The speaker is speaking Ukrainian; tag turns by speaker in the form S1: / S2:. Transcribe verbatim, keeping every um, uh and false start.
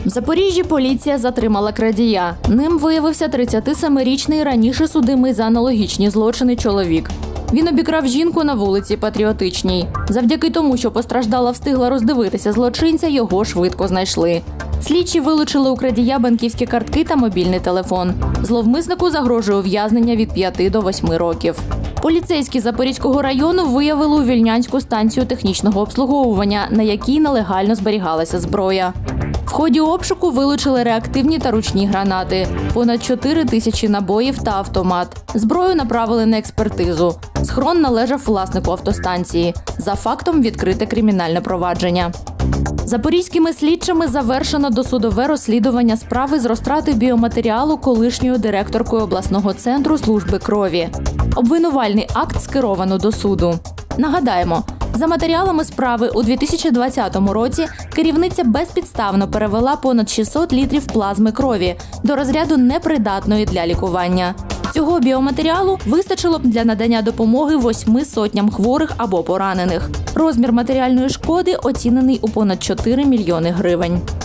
S1: В Запоріжжі поліція затримала крадія. Ним виявився тридцятисемирічний раніше судимий за аналогічні злочини чоловік. Він обікрав жінку на вулиці Патріотичній. Завдяки тому, що постраждала встигла роздивитися злочинця, його швидко знайшли. Слідчі вилучили у крадія банківські картки та мобільний телефон. Зловмиснику загрожує ув'язнення від п'яти до восьми років. Поліцейські Запорізького району виявили у Вільнянську станцію технічного обслуговування, на якій нелегально зберігалася зброя. В ході обшуку вилучили реактивні та ручні гранати, понад чотири тисячі набоїв та автомат. Зброю направили на експертизу. Схрон належав власнику автостанції. За фактом відкрите кримінальне провадження. Запорізькими слідчими завершено досудове розслідування справи з розтрати біоматеріалу колишньою директоркою обласного центру служби крові. Обвинувальний акт скеровано до суду. Нагадаємо, за матеріалами справи у дві тисячі двадцятому році керівниця безпідставно перевела понад шістсот літрів плазми крові до розряду непридатної для лікування. Цього біоматеріалу вистачило б для надання допомоги восьми сотням хворих або поранених. Розмір матеріальної шкоди оцінений у понад чотири мільйони гривень.